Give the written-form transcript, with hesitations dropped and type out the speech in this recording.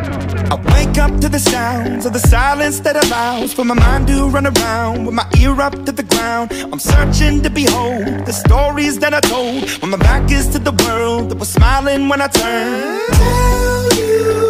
I wake up to the sounds of the silence that allows for my mind to run around with my ear up to the ground. I'm searching to behold the stories that I told when my back is to the world that was smiling when I turned. Tell you